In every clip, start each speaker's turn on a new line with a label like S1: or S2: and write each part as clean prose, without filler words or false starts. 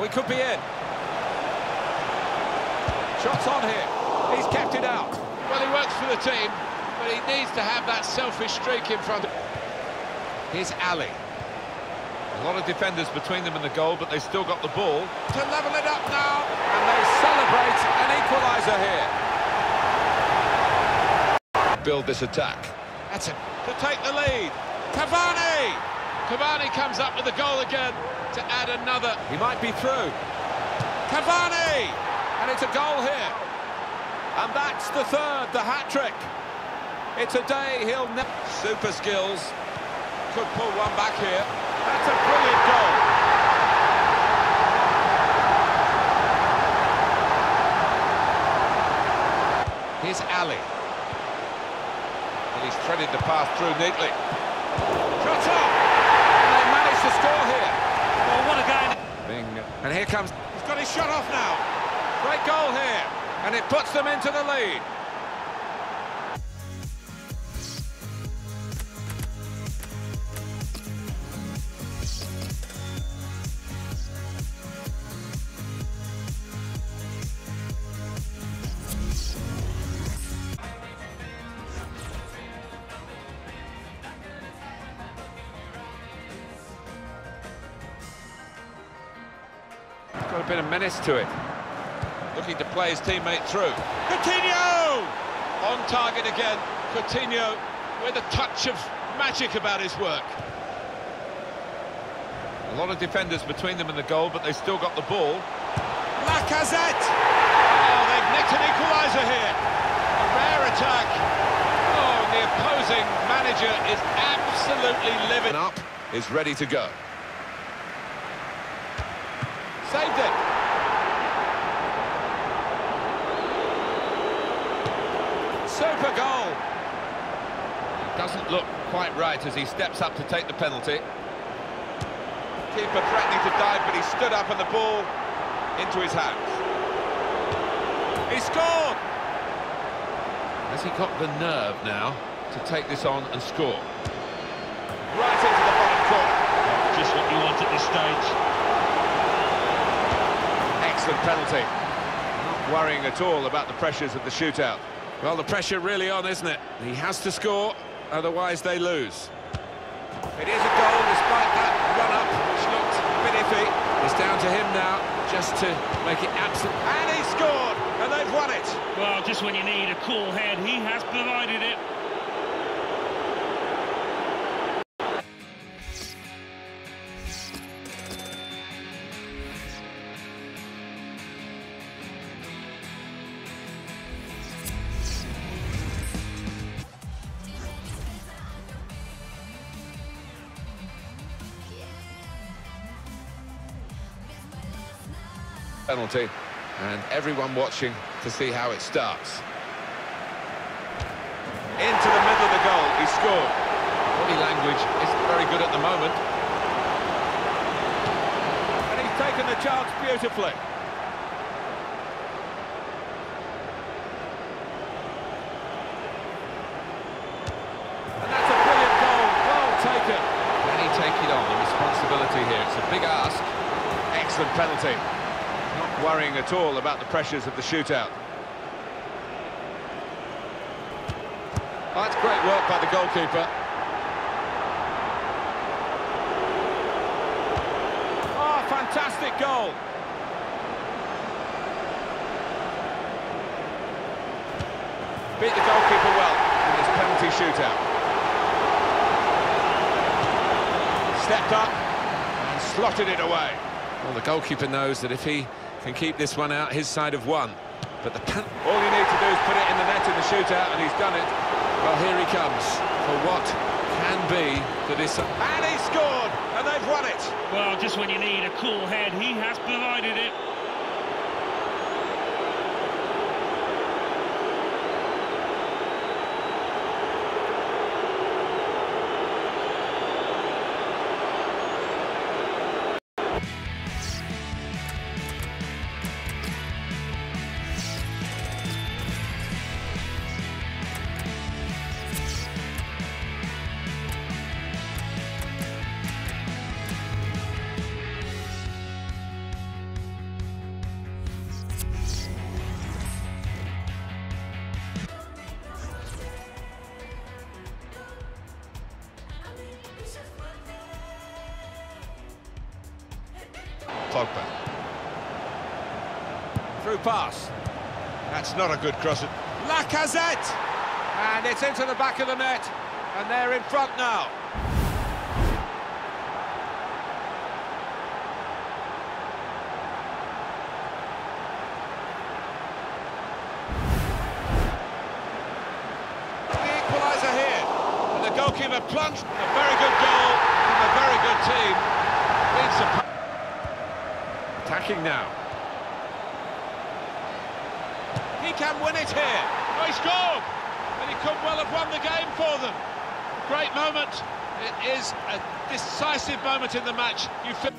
S1: We could be in. Shots on here. He's kept it out.
S2: Well, he works for the team, but he needs to have that selfish streak in front of him.
S1: Here's Ali. A lot of defenders between them and the goal, but they still got the ball.
S2: To level it up now.
S1: And they celebrate an equaliser here. Build this attack.
S2: That's it. To take the lead. Cavani! Cavani comes up with the goal again to add another.
S1: He might be through.
S2: Cavani!
S1: And it's a goal here. And that's the third, the hat-trick. It's a day he'll never... Super skills. Could pull one back here. That's a brilliant goal. Here's Ali. And he's threaded the path through neatly. Shot up! And they managed to score here.
S2: Oh, what a game.
S1: And here comes... He's got his shot off now. Great goal here. And it puts them into the lead. Got a bit of menace to it. Looking to play his teammate through.
S2: Coutinho! On target again. Coutinho with a touch of magic about his work.
S1: A lot of defenders between them and the goal, but they still got the ball.
S2: Lacazette! Oh, they've nicked an equaliser here. A rare attack. Oh, the opposing manager is absolutely livid.
S1: Up, is ready to go.
S2: Saved it.
S1: Super goal. Doesn't look quite right as he steps up to take the penalty. Keeper threatening to dive, but he stood up and the ball into his hands. He scored! Has he got the nerve now to take this on and score? Right into the bottom corner.
S2: Just what you want at this stage.
S1: Excellent penalty. Not worrying at all about the pressures of the shootout. Well, the pressure really on, isn't it? He has to score, otherwise they lose. It is a goal despite that run-up, which looked a bit iffy. It's down to him now, just to make it absolute. And he scored, and they've won it.
S3: Well, just when you need a cool head, he has provided it.
S1: Penalty, and everyone watching to see how it starts. Into the middle of the goal, he scored. Body language isn't very good at the moment. And he's taken the chance beautifully. And that's a brilliant goal, well taken. Can he take it on, the responsibility here? It's a big ask. Excellent penalty. Not worrying at all about the pressures of the shootout. Oh, that's great work by the goalkeeper. Oh, fantastic goal. Beat the goalkeeper well in this penalty shootout. Stepped up and slotted it away. Well, the goalkeeper knows that if he can keep this one out, his side have won. But all you need to do is put it in the net in the shootout, and he's done it. Well, here he comes for what can be for this. And he scored, and they've won it.
S3: Well, just when you need a cool head, he has provided it.
S1: Pogba. Through pass.
S2: That's not a good cross.
S1: Lacazette! And it's into the back of the net, and they're in front now.
S2: The goalkeeper plunged. A very good goal from a very good team.
S1: Attacking now.
S2: He can win it here. Oh, he scored! And he could well have won the game for them. Great moment. It is a decisive moment in the match. You feel...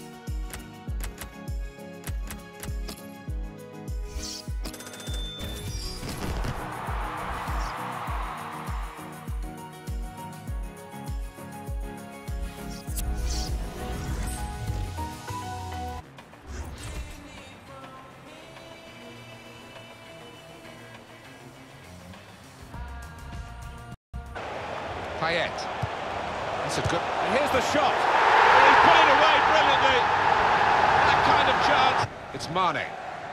S1: Payet. That's a good... And here's the shot.
S2: He's put it away brilliantly. That kind of chance.
S1: It's Mane.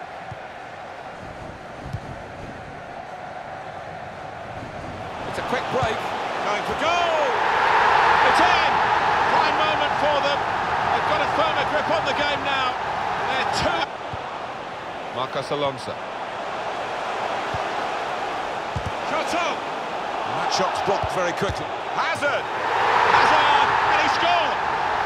S1: It's a quick break.
S2: Going for goal. It's in. Fine moment for them. They've got a firmer grip on the game now. They're two.
S1: Marcos Alonso.
S2: Shot on.
S1: And that shot's blocked very quickly.
S2: Hazard, and he scored!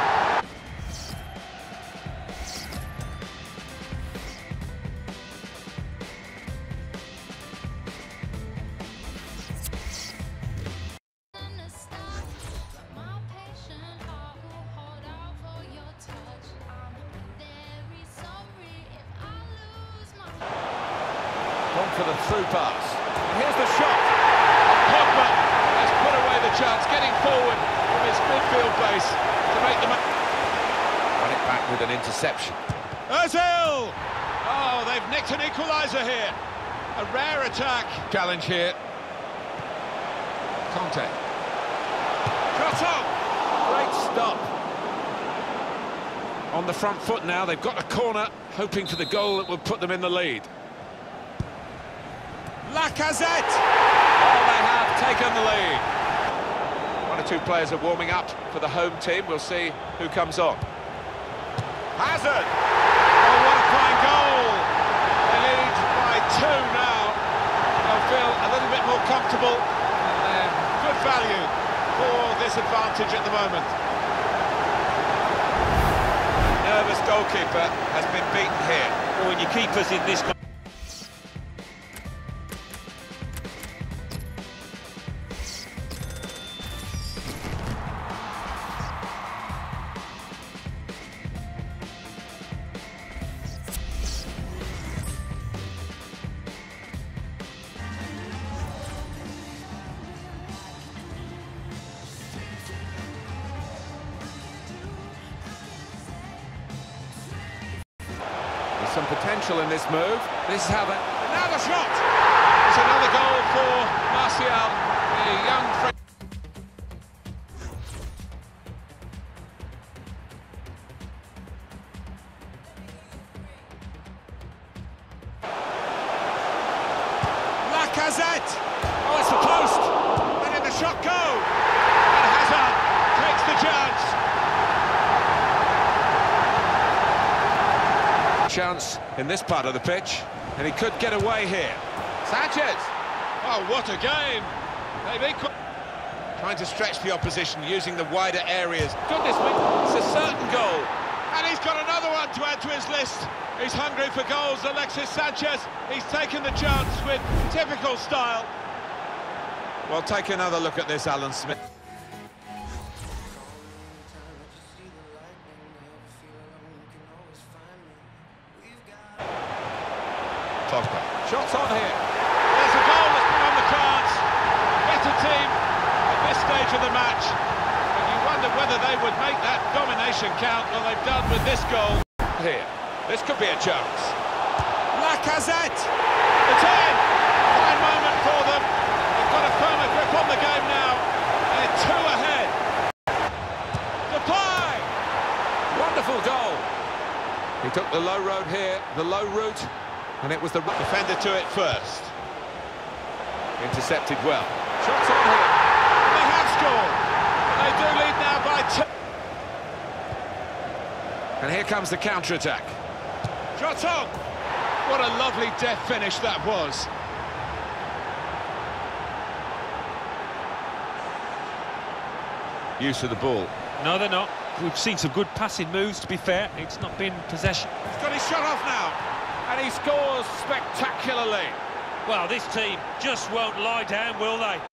S1: Gone for the through pass. And here's the shot.
S2: Pogba has put away the chance, getting forward from his midfield base to make the...
S1: Run it back with an interception.
S2: Ozil! Oh, they've nicked an equaliser here. A rare attack.
S1: Challenge here. Conte.
S2: Shot on!
S1: Great stop. On the front foot now, they've got a corner, hoping for the goal that would put them in the lead.
S2: Lacazette!
S1: Oh, they have taken the lead. One or two players are warming up for the home team. We'll see who comes on.
S2: Hazard! Oh, what a fine goal! They lead by 2 now. They'll feel a little bit more comfortable. And good value for this advantage at the moment.
S1: Nervous goalkeeper has been beaten here.
S3: When your keeper's in this...
S1: Some potential in this move. This is how they...
S2: Now the shot! It's another goal for Martial, the young French. Lacazette! Oh, it's the post! And in the shot go! And Hazard takes the chance.
S1: Chance in this part of the pitch, and he could get away here.
S2: Sanchez! Oh, what a game! They've trying to stretch the opposition using the wider areas.
S1: Goodness me, it's a certain goal.
S2: And he's got another one to add to his list. He's hungry for goals, Alexis Sanchez. He's taken the chance with typical style.
S1: Well, take another look at this, Alan Smith. Pogba.
S2: Shots on here. There's a goal that's been on the cards. Better team at this stage of the match. And you wonder whether they would make that domination count. Well, they've done with this goal.
S1: Here. This could be a chance.
S2: Lacazette! It's in! Fine moment for them. They've got a firmer grip on the game now. They're 2 ahead. Depay!
S1: Wonderful goal. He took the low road here, the low route, and it was the defender to it first. Intercepted well.
S2: Shots on here. And they have scored. And they do lead now by 2.
S1: And here comes the counter-attack.
S2: Shots on. What a lovely death finish that was.
S1: Use of the ball.
S3: No, they're not. We've seen some good passing moves, to be fair. It's not been possession.
S2: He's got his shot off now. And he scores spectacularly.
S3: Well, this team just won't lie down, will they?